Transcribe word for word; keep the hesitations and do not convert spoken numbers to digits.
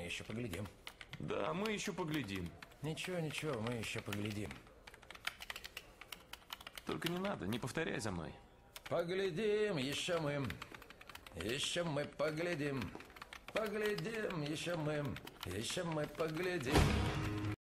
еще поглядим. Да, мы еще поглядим. Ничего, ничего, мы еще поглядим. Только не надо, не повторяй за мной. Поглядим, еще мы. Еще мы поглядим. Поглядим, еще мы. Еще мы поглядим.